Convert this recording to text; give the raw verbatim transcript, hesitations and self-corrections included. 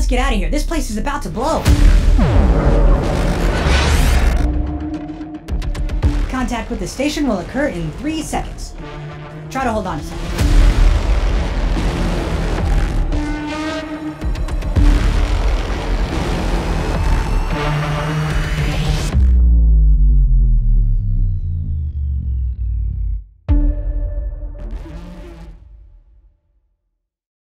get out of here. This place is about to blow. Contact with the station will occur in three seconds. Try to hold on a second.